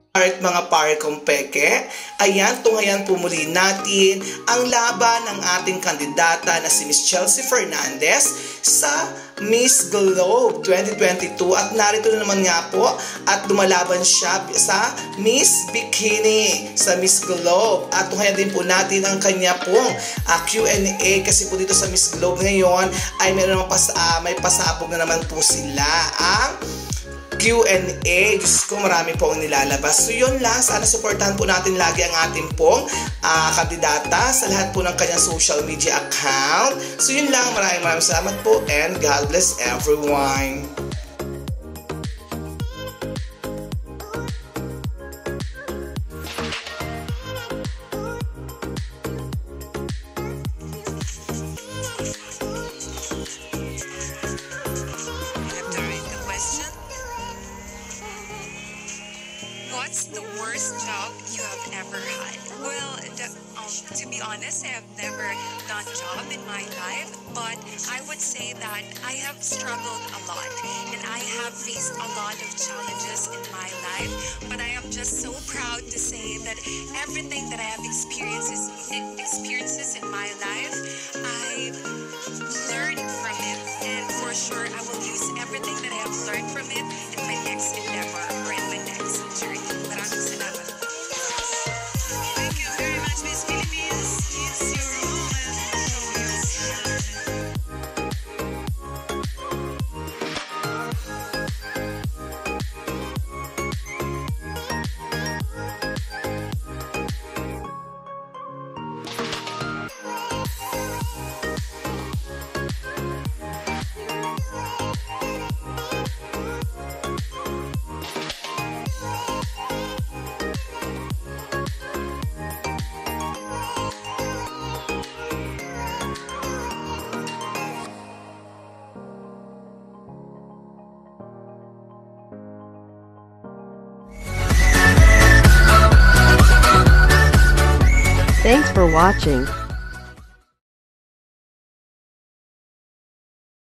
At mga pare kong peke, ayan, tunghayan po muli natin ang laban ng ating kandidata na si Miss Chelsea Fernandez sa Miss Globe 2022 at narito na naman nga po at lumalaban siya sa Miss Bikini sa Miss Globe at tunghayan din po natin ang kanya pong Q&A kasi po dito sa Miss Globe ngayon ay may pasabog na naman po sila ang Q&A. Diyos ko, marami po ang nilalabas. So yun lang, sana supportahan po natin lagi ang ating pong kandidata sa lahat po ng kanyang social media account. So yun lang, maraming salamat po and God bless everyone. What's the worst job you have ever had? Well, to be honest, I have never done a job in my life, but I would say that I have struggled a lot and I have faced a lot of challenges in my life, but I am just so proud to say that everything that I have experiences in my life, I've learned from it, and for sure I will use everything that I have learned from it in my next endeavor or in my next journey. Maraming salamat. Thank you very much, Miss Philippines. It's your moment. Thanks for watching.